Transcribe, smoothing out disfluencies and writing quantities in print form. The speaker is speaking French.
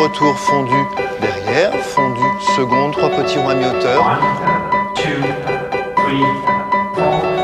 retour fondu derrière, fondu seconde, 3 petits ronds à mi-hauteur. 1, 2, 3, 4.